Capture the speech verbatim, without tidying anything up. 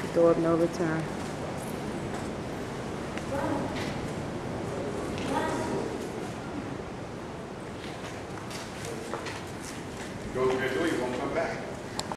Door of no return. Go to the door, you won't come back.